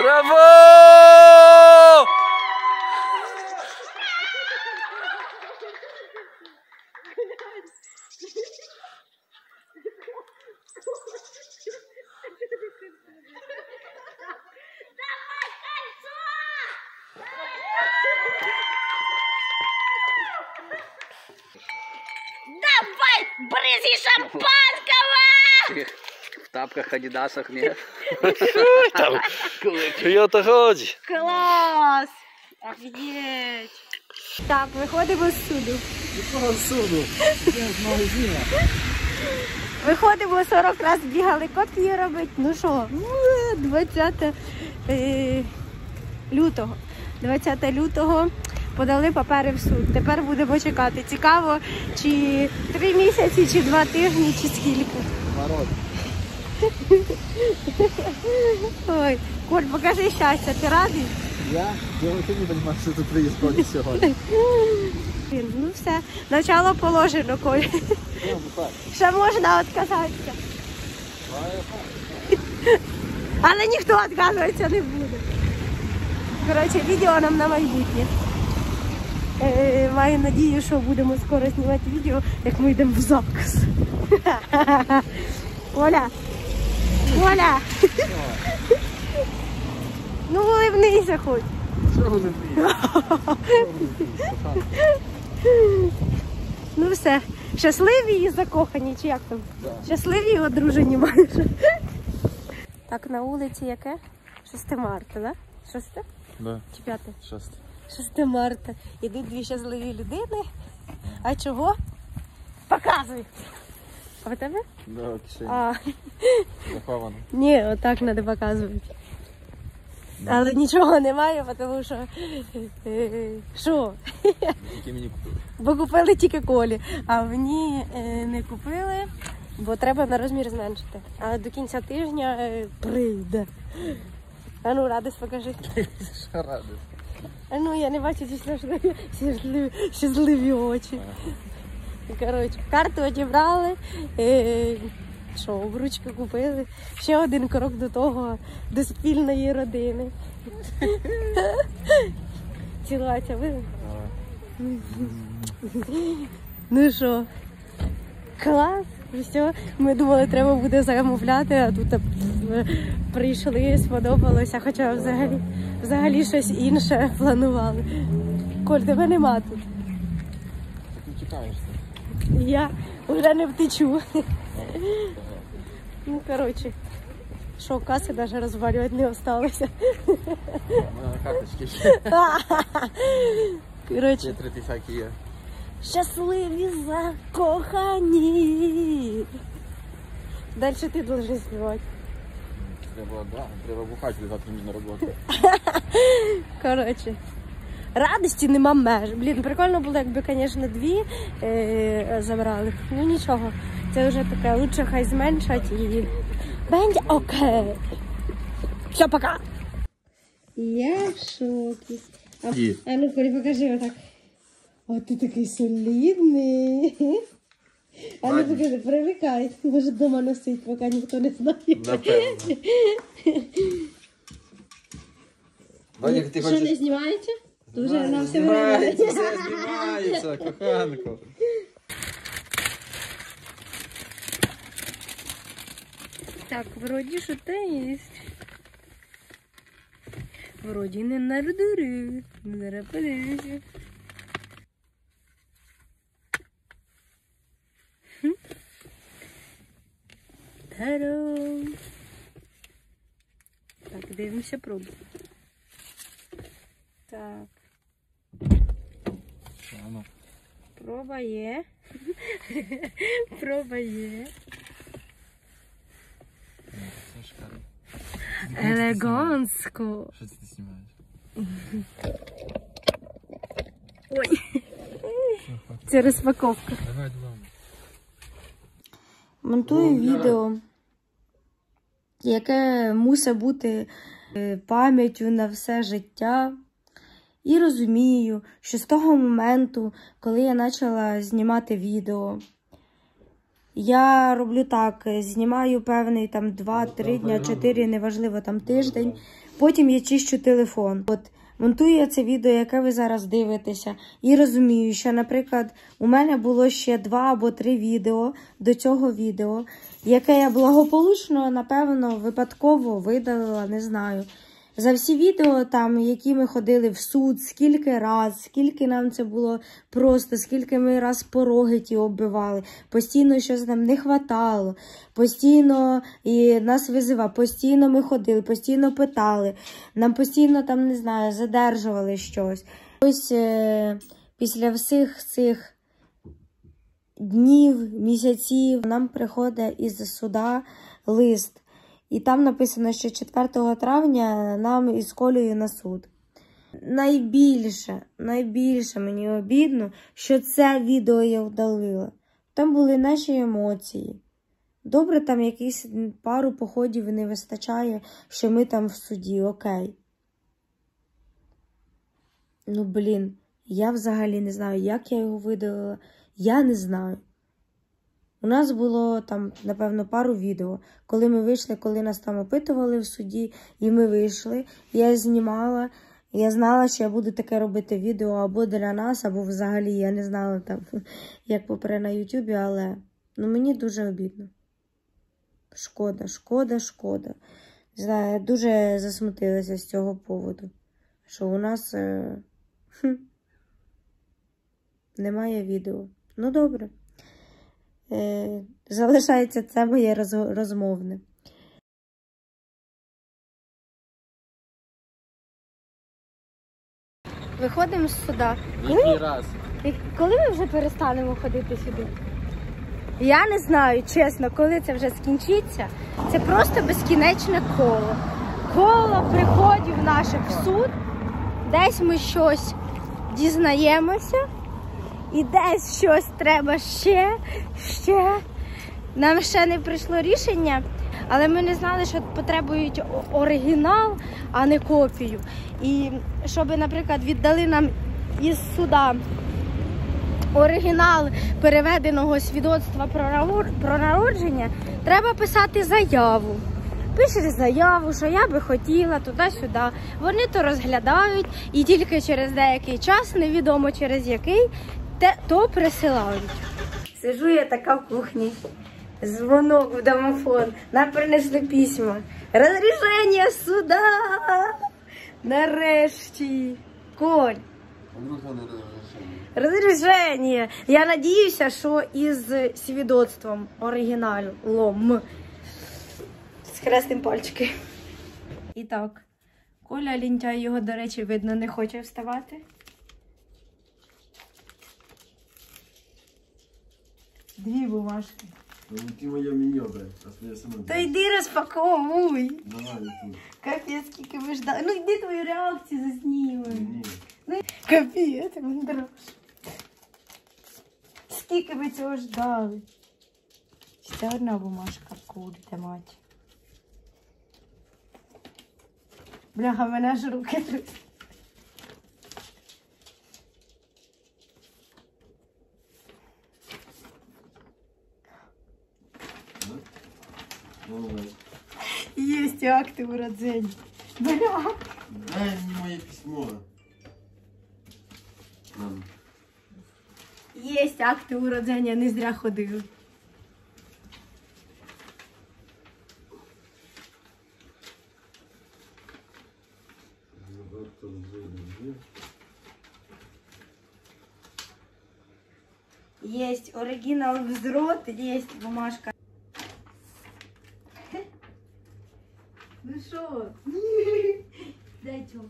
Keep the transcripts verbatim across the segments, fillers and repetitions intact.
Браво! Давай, брызги шампанского! В тапках, адидасах, нет? Там, чого-то ходить. Клас! Офігеть! Так, виходимо з суду. Якого суду? Я з магазина. Виходимо, сорок раз бігали копії робити. Ну що, двадцяте лютого. двадцяте лютого подали папери в суд. Тепер будемо чекати. Цікаво, чи три місяці, чи два тижні, чи скільки. Народ. Ой, Коль, покажи щастя, ти радий? Я? Я вообще не понимаю, что тут происходит сегодня. Ну все, начало положено, Коль. Ще можна відказатися. Але ніхто відказуватися не буде. Коротше, відео нам на майбутнє. Е, маю надію, що будемо скоро знімати відео, як ми йдемо в ЗАГС. Оля! Оля! Ну, улыбнися хоч. Що ви не Ну все, щасливі і закохані, чи як там? Да. Щасливі і одружені майже. Так, на вулиці яке? шосте марта, да? шосте? Да. Чи п'яте? шосте. шосте марта. Ідуть дві щасливі людини. А чого? Показуй. А в тебе? Да, кишені. А. Заховано. Ні, отак треба показувати. Да. Але нічого немає, тому що... Що? Тільки мені купили. Бо купили тільки Колі, а мені е, не купили, бо треба на розмір зменшити. А до кінця тижня е, прийде. А ну, радість покажи. Що радість? А ну, я не бачу ці щасливі, щасливі, щасливі очі. Коротше, карту одібрали, е, що, обручки купили. Ще один крок до того, до спільної родини. Цілуватися будемо? Ну що, клас, все. Ми думали, треба буде замовляти, а тут прийшли, сподобалося, хоча взагалі, взагалі щось інше планували. Коль, тебе нема тут. Ти тікаєшся. Я вже не втечу. Ну, коротше, що, каси навіть розвалювати не осталося. На карточці ще. Коротше. Є три всякі є. Щасливі закохані. Далі ти должен співати. Треба, да, треба бухати, завтра мені на роботу. Коротше, радості нема меж. Блін, прикольно було, якби, звісно, дві е, забрали. Ну нічого, це вже таке, лучше хай зменшать і буде окей. Все, пока. Я в шокі. А, а ну, Колі, покажи отак. О, ти такий солідний. А ну покажи, привикай. Може вдома носить, поки ніхто не знає. Напевно. Вадик, ти Що, хочеш... не знімається? То вже на все Знімається, все знімається, коханко. Так, вроді що-то є. Вроді не надурю. Зараз подивимося. Та-дам! Так, дивимося пробу. Так. Проба є. Проба є. Елегантсько. Що ти знімаєш? Ой. Це розпаковка. Давай додому. Монтую відео, яке мусить бути пам'яттю на все життя. І розумію, що з того моменту, коли я почала знімати відео, я роблю так, знімаю певний там два-три дня, чотири, неважливо, там тиждень. Потім я чищу телефон. От монтую я це відео, яке ви зараз дивитеся, і розумію, що, наприклад, у мене було ще два або три відео до цього відео, яке я благополучно, напевно, випадково видалила, не знаю. За всі відео, там, які ми ходили в суд, скільки раз, скільки нам це було просто, скільки ми раз пороги ті оббивали, постійно щось нам не хватало, постійно і нас визивали, постійно ми ходили, постійно питали, нам постійно там, не знаю, задержували щось. Ось е, після всіх цих днів, місяців нам приходить із суда лист. І там написано, що четвертого травня нам із Колею на суд. Найбільше, найбільше мені обідно, що це відео я вдалила. Там були наші емоції. Добре, там якісь пару походів не вистачає, що ми там в суді, окей. Ну, блін, я взагалі не знаю, як я його видалила. Я не знаю. У нас було там, напевно, пару відео, коли ми вийшли, коли нас там опитували в суді, і ми вийшли, я знімала, я знала, що я буду таке робити відео або для нас, або взагалі, я не знала там, як попри на ютубі, але, ну, мені дуже обідно. Шкода, шкода, шкода. Не знаю, я дуже засмутилася з цього поводу, що у нас е, хм, немає відео. Ну, добре. Е, залишається це моє роз, розмовне. Виходимо з суда. Який раз? Коли ми вже перестанемо ходити сюди? Я не знаю, чесно, коли це вже скінчиться. Це просто безкінечне коло. Коло приходів наших в суд. Десь ми щось дізнаємося. І десь щось треба ще, ще. Нам ще не прийшло рішення, але ми не знали, що потребують оригінал, а не копію. І щоб, наприклад, віддали нам із суда оригінал переведеного свідоцтва про народження, треба писати заяву. Пишеш заяву, що я би хотіла туди-сюди. Вони то розглядають і тільки через деякий час, невідомо через який, те, то присилають. Сижу я така в кухні. Дзвонок в домофон. Нам принесли письма. Розрішення суда! Нарешті. Коль. Розрішення. Я надіюся, що із свідоцтвом оригіналом. З хрестим пальчики. І так. Коля лінтяй, його, до речі, видно, не хоче вставати. Дві бумажки. Ну ти моє меню, блядь. Та йди розпаковуй. Давай, тут. Капець, скільки ми ждали. Ну йди твою реакцію заснімемо. Ні. Ну, капець, мандрош. Скільки ми цього ждали. Ще одна бумажка, курте, мать. Бляха, мене аж руки трусять. Есть акты уроджения. Бля. Дай мне мое письмо. Мам. Есть акти уродження, не зря ходили. Есть оригинал взрот, есть бумажка. Ну що? Дай чого.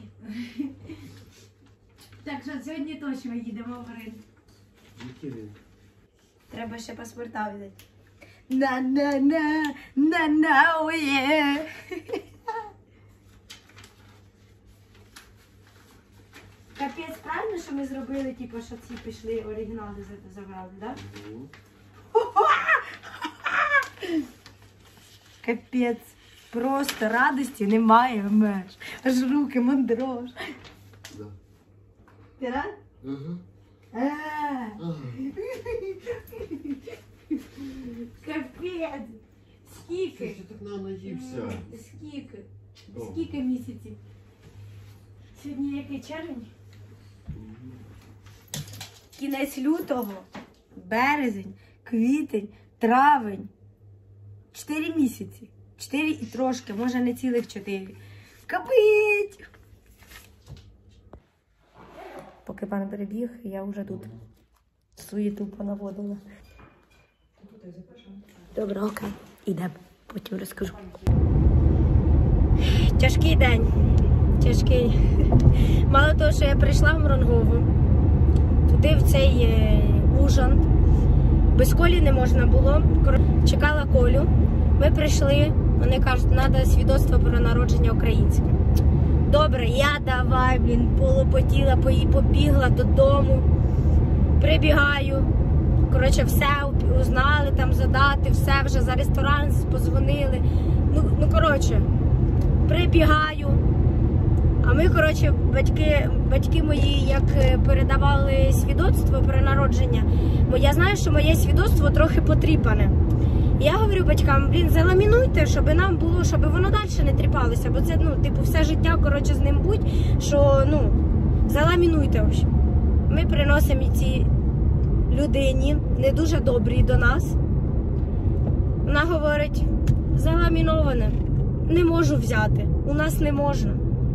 Так що сьогодні точно їдемо в Рим. Треба ще паспорта взяти. На-на-на, на-на, оє. Капець, правильно, що ми зробили, типу, що ці пішли оригінали забрали, так? Капець. Просто радості немає меж. Аж руки мандрош. Да. Ти рад? Угу. Ага. Капець. Скільки? Ти так наївся. Скільки? Скільки місяців? Сьогодні який червень? Кінець лютого, березень, квітень, травень. Чотири місяці. Чотири і трошки, може не цілих чотири. Капить! Поки пан перебіг, я вже тут суєту понаводила. Добре, окей. Ідемо, потім розкажу. Тяжкий день. Тяжкий. Мало того, що я прийшла в Мронгову, туди в цей е, Ужан. Без Колі не можна було. Чекала Колю. Ми прийшли, вони кажуть, треба свідоцтво про народження українське. Добре, я давай, блін, полопотіла, побігла додому. Прибігаю. Коротше, все узнали, там задати, все, вже за ресторан позвонили. Ну, ну коротше, прибігаю. А ми, коротше, батьки, батьки мої, як передавали свідоцтво про народження, я знаю, що моє свідоцтво трохи потріпане. І я говорю батькам, блін, заламінуйте, щоб нам було, щоб воно далі не тріпалося, бо це, ну, типу, все життя, коротше, з ним будь, що, ну, заламінуйте, в общем. Ми приносимо ці людині, не дуже добрі до нас. Вона говорить, заламіноване, не можу взяти, у нас не можна.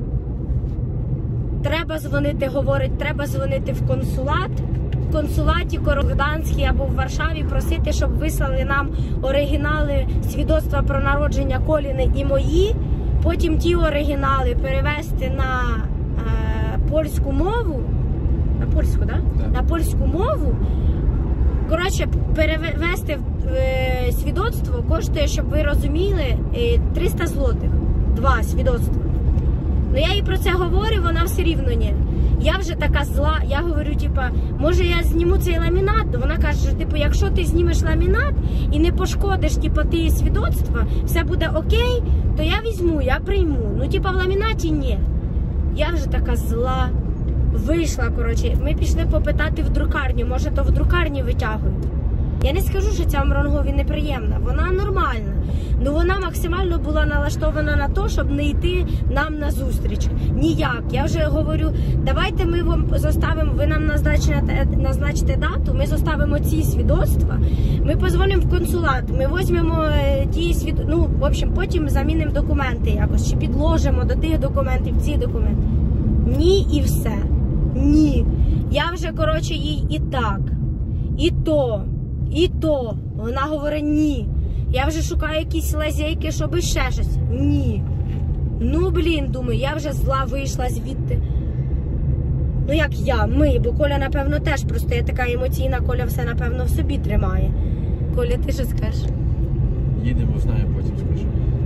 Треба дзвонити, говорить, треба дзвонити в консулат, в консулаті Корогданській або в Варшаві просити, щоб вислали нам оригінали свідоцтва про народження Коліни і мої, потім ті оригінали перевести на е, польську мову, на польську, да? Так? На польську мову. Коротше, перевести е, свідоцтво коштує, щоб ви розуміли, е, триста злотих. Два свідоцтва. Ну я їй про це говорю, вона все рівно ні. Я вже така зла, я говорю, типа, може я зніму цей ламінат? Вона каже, що, типу, якщо ти знімеш ламінат і не пошкодиш, типу, ти свідоцтва, все буде окей, то я візьму, я прийму. Ну, типа, в ламінаті ні. Я вже така зла. Вийшла, коротше, ми пішли попитати в друкарню, може то в друкарні витягують. Я не скажу, що ця в Мронгові неприємна, вона нормальна. Ну вона максимально була налаштована на те, щоб не йти нам на зустріч. Ніяк. Я вже говорю, давайте ми вам заставимо, ви нам назначите, назначите дату, ми заставимо ці свідоцтва, ми позвонимо в консулат, ми візьмемо ті свідоцтва, ну, в общем, потім замінимо документи якось, чи підложимо до тих документів ці документи. Ні і все. Ні. Я вже, коротше, їй і так, і то, і то. Вона говорить ні. Я вже шукаю якісь лазейки, щоб ще щось. Ні. Ну, блін, думаю, я вже зла вийшла звідти. Ну, як я, ми, бо Коля, напевно, теж просто я така емоційна, Коля все, напевно, в собі тримає. Коля, ти що скажеш? Їдемо, знаю, потім скажу.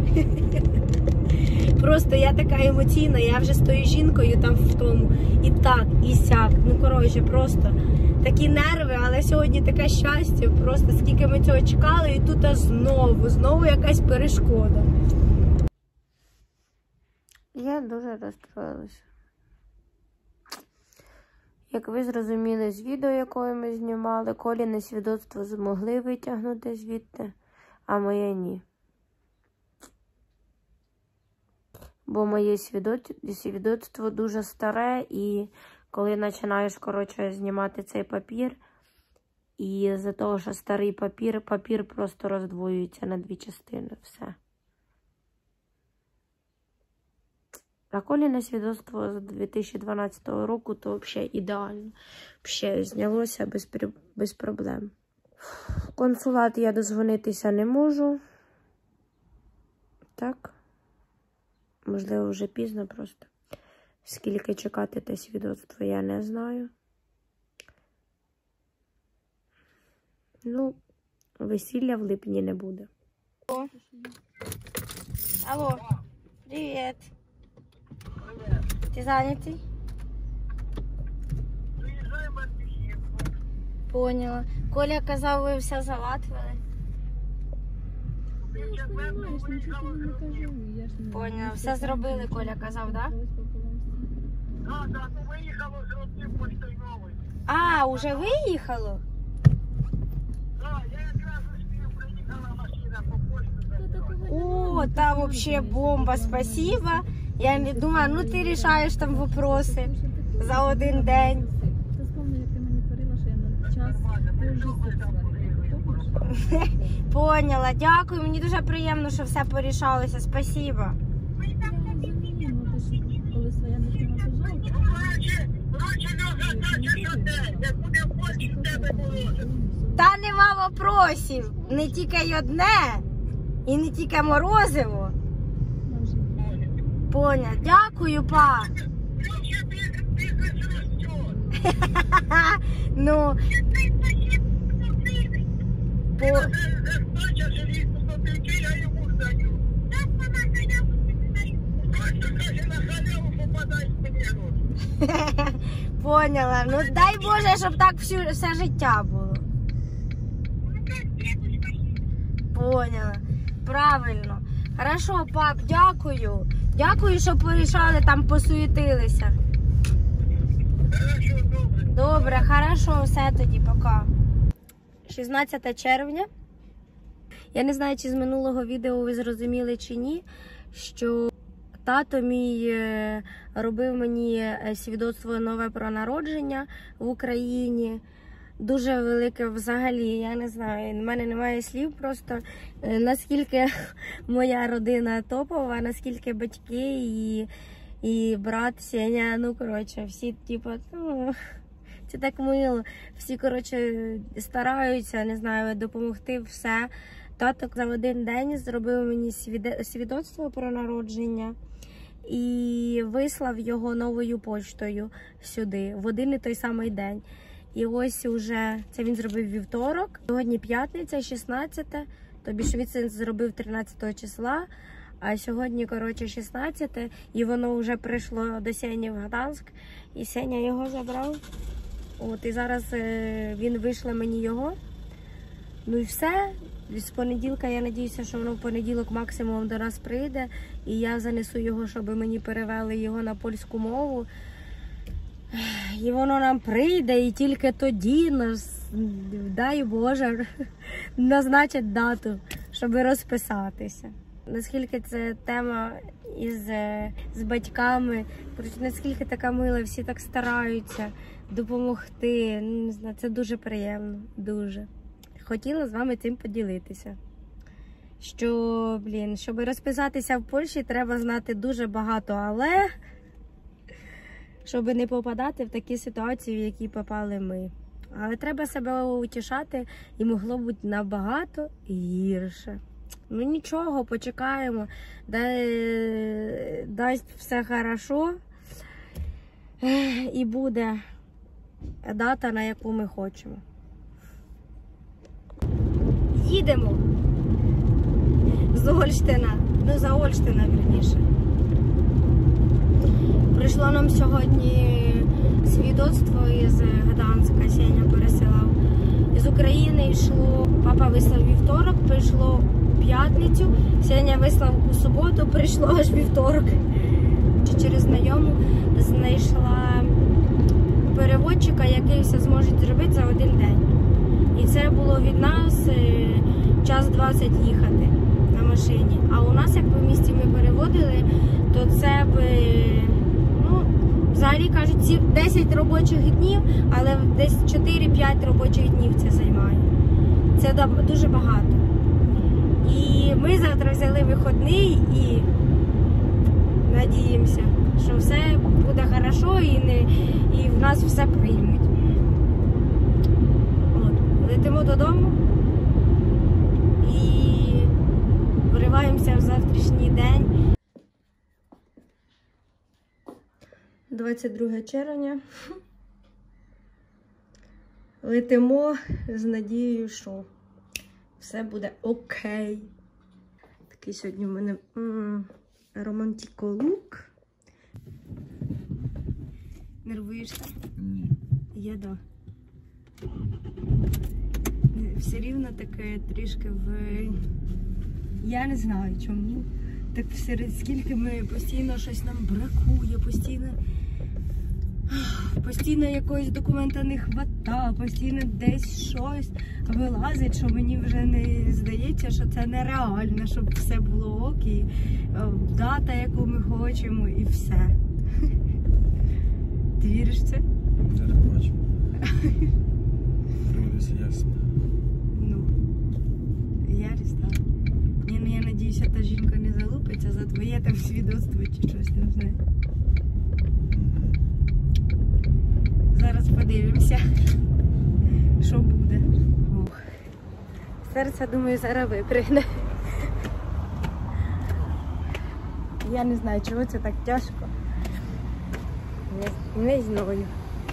Просто я така емоційна, я вже з тою жінкою там в тому. І так, і сяк. Ну, коротше, просто такі нерви, але сьогодні таке щастя. Просто скільки ми цього чекали, і тут аж знову, знову якась перешкода. Я дуже розстроїлася. Як ви зрозуміли з відео, яке ми знімали, Коліне свідоцтво змогли витягнути звідти, а моє ні. Бо моє свідоцтво дуже старе, і коли починаєш, коротше, знімати цей папір, і з-за того, що старий папір, папір просто роздвоюється на дві частини, все. А Коліне свідоцтво з дві тисячі дванадцятого року, то взагалі ідеально. Взагалі знялося без, без проблем. В консулат я дозвонитися не можу. Так. Можливо, вже пізно просто. Скільки чекати те свідоцтво, я не знаю. Ну, весілля в липні не буде. Алло. Алло. Привіт. Ти зайнятий? Поняла. Коля казав, ви все залатвили. Поняла. Все зробили, Коля казав, так? Так, так, ну виїхало з Поштою Новою. А, уже виїхало? Так, я якраз успів, приїхала машина по почту. О, та вообще бомба, спасибо. Я не думаю, ну ти рішаєш там вопроси за один день. Ти спомни, як ти мені творила, що я на час ти вже зіпсувала. Поняла, дякую, мені дуже приємно, що все порішалося, спасибо. Я розумію, ну ти ж коли своя дитина, то жалко. Короче, короче, Льоша, значить, що те, як буде в Польщі, в тебе положено. Та нема вопросів, не тільки й одне, і не тільки морозиво. Поняла, дякую, па. Льоша, бізнес ростет. Ну, по... Здача желізну копійки, я йому здаю. Так, вона халяву не Просто каже, на халяву попадай мені гроші. Поняла. Ну дай Боже, щоб так всю, все життя було. Поняла. Правильно. Хорошо, пап, дякую. Дякую, що порішали, там посуетилися. Хорошо, добре. Добре, хорошо, все тоді, пока. шістнадцяте червня. Я не знаю, чи з минулого відео ви зрозуміли чи ні, що тато мій е, робив мені е, свідоцтво нове про народження в Україні. Дуже велике взагалі, я не знаю, в мене немає слів просто, е, наскільки моя родина топова, наскільки батьки і, і брат Сеня, ну коротше, всі типу, ну, це так мило, всі коротше стараються, не знаю, допомогти все. Тато за один день зробив мені свідоцтво про народження і вислав його новою поштою сюди, в один і той самий день. І ось уже, це він зробив вівторок, сьогодні п'ятниця, шістнадцяте, тобі ж він зробив тринадцятого числа, а сьогодні, коротше, шістнадцяте, і воно вже прийшло до Сені в Гданськ, і Сеня його забрав. От, і зараз е, він вийшле мені його. Ну і все. З понеділка я сподіваюся, що воно в понеділок максимум до нас прийде. І я занесу його, щоб мені перевели його на польську мову. І воно нам прийде, і тільки тоді нас, дай Боже, назначать дату, щоб розписатися. Наскільки це тема із з батьками, наскільки така мила, всі так стараються допомогти. Не знаю, це дуже приємно, дуже. Хотіла з вами цим поділитися. Що, блін, щоб розписатися в Польщі, треба знати дуже багато, але щоб не попадати в такі ситуації, в які попали ми. Але треба себе утішати, і могло бути набагато гірше. Ну нічого, почекаємо, дай, дасть все хорошо, і буде дата, на яку ми хочемо. Їдемо з Ольштина, ну за Ольштина, вірніше. Прийшло нам сьогодні свідоцтво із Гданська, Сеня пересилав. З України йшло, папа вислав вівторок, прийшло у п'ятницю, Сеня вислав у суботу, прийшло аж вівторок. Через знайому знайшла переводчика, який все зможе зробити за один день. І це було від нас час двадцять їхати на машині. А у нас, як в місті ми переводили, то це б, ну, взагалі кажуть, десять робочих днів, але десь чотири-п'ять робочих днів це займає. Це дуже багато. І ми завтра взяли вихідний і надіємося, що все буде хорошо і, не, і в нас все приймуть. От. Летимо додому і вриваємося в завтрашній день. двадцять друге червня. Летимо з надією, що все буде окей. Такий сьогодні в мене романтико-лук. Нервуєшся? Ні. Я да. Все рівно таке трішки в... Я не знаю чому. Так все, скільки ми постійно щось нам бракує, постійно Постійно якогось документа не хвата, постійно десь щось вилазить, що мені вже не здається, що це нереально, щоб все було ок, і е, дата, яку ми хочемо, і все. Ти віриш в це? Я не бачу. Приводиться ясно. Ну, я так. Ні, ну я надіюся, та жінка не залупиться за твоє там свідоцтво чи щось, не знаю. Зараз подивимося, що буде. Ох. Серце, думаю, зараз випригне. Я не знаю, чого це так тяжко. Не, не знаю.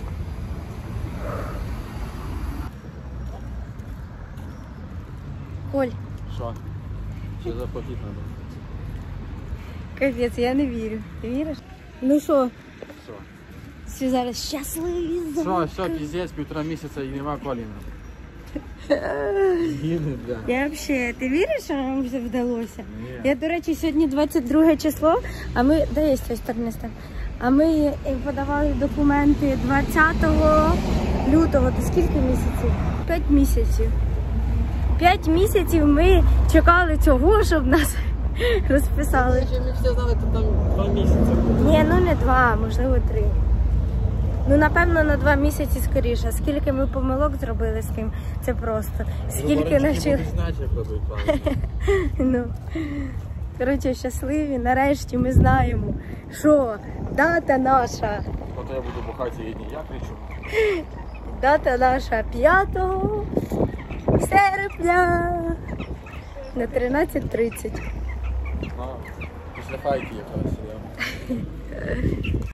Коль, Що? Що заплатити треба? капець, я не вірю. Ти віриш? Ну що, Що? всі зараз щасливі. Що, все, піздець, півтора місяця і нема коліна. Гіни, бля. Я взагалі, ти віриш, що нам все вдалося? Ні. Я, до речі, сьогодні двадцять друге число, а ми, де є з цієї сторони стан? А ми е, подавали документи двадцятого лютого. То скільки місяців? П'ять місяців. П'ять місяців ми чекали цього, щоб нас розписали. Ми всі знали, що там два місяці. Ні, ну не два, можливо, три. Ну, напевно, на два місяці скоріше. Скільки ми помилок зробили з тим, це просто. Скільки навчили. Ну, коротше, щасливі. Нарешті ми знаємо, що дата наша. Ото я буду бухати їдні, я кричу. Дата наша п'ятого серпня на тринадцять тридцять. Ну, після файки якраз, я.